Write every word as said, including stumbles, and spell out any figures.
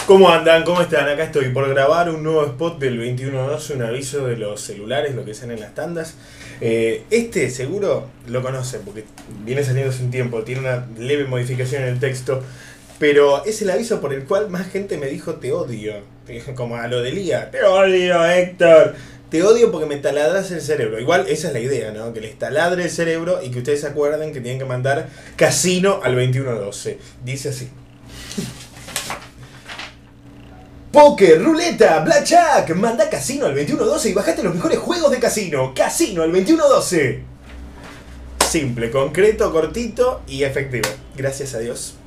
¿Cómo andan? ¿Cómo están? Acá estoy por grabar un nuevo spot del veintiuno doce, un aviso de los celulares, lo que salen en las tandas. Eh, este seguro lo conocen porque viene saliendo hace un tiempo, tiene una leve modificación en el texto, pero es el aviso por el cual más gente me dijo te odio, como a lo de Lía, te odio Héctor, te odio porque me taladras el cerebro. Igual esa es la idea, ¿no? Que les taladre el cerebro y que ustedes se acuerden que tienen que mandar casino al veintiuno doce. Dice así: Póker, ruleta, blackjack, manda casino al veintiuno doce y bajate los mejores juegos de casino. Casino al veintiuno doce. Simple, concreto, cortito y efectivo. Gracias a Dios.